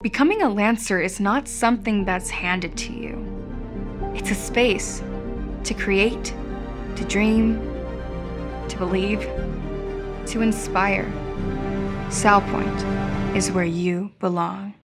Becoming a Lancer is not something that's handed to you. It's a space to create, to dream, to believe, to inspire. Salpointe is where you belong.